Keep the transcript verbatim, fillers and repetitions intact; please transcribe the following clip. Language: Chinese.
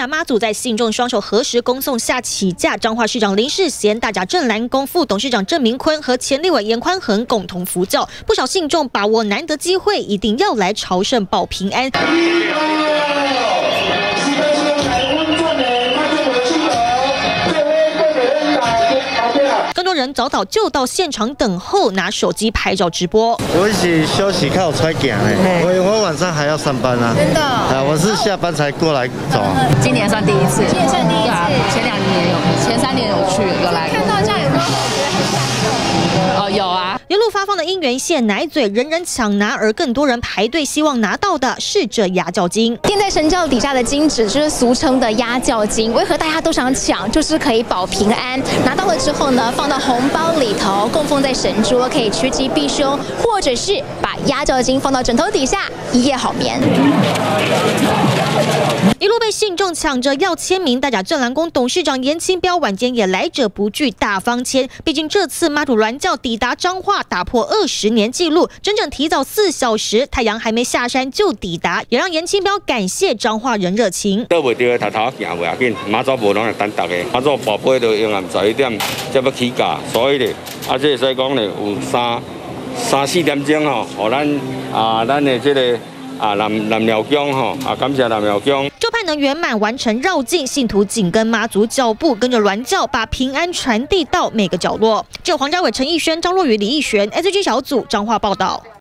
展妈祖在信众双手合十恭送下起驾，彰化市长林世贤、大甲镇澜宫副董事长郑明坤和前立委严宽恒共同扶轿，不少信众把握难得机会，一定要来朝圣保平安。 更多人早早就到现场等候，拿手机拍照直播。 我一起休息，看我出来行嘞。我我晚上还要上班啊。真的？啊，我是下班才过来走。 今年算第一次。今年算第一次。对啊，前两年有，前三年有去，有来过。看到这样有没有？哦，有啊。 沿路发放的姻缘线、奶嘴，人人抢拿，而更多人排队希望拿到的是这压轿金。 垫在神轿底下的金纸，就是俗称的压轿金。为何大家都想抢？就是可以保平安。拿到了之后呢，放到红包里头，供奉在神桌，可以趋吉避凶，或者是把压轿金放到枕头底下，一夜好眠。 一路被信众抢着要签名，大甲镇澜宫董事长严清标晚间也来者不拒，大方签。毕竟这次妈祖銮轿抵达彰化，打破二十年纪录，整整提早四小时，太阳还没下山就抵达，也让严清标感谢彰化人热情。 倒袂着，头头行袂要紧，妈祖无拢会等大家，妈祖宝贝就用暗十一点才要起驾，所以咧，啊，这所以讲咧有三三四点钟吼，互咱啊，咱的这个。 啊，南南庙宫吼，啊，感谢南庙宫。 就盼能圆满完成绕境，信徒紧跟妈祖脚步，跟着銮轿把平安传递到每个角落。就黄家伟、陈奕轩、张若昀、李奕璇 ，S G 小组彰化报道。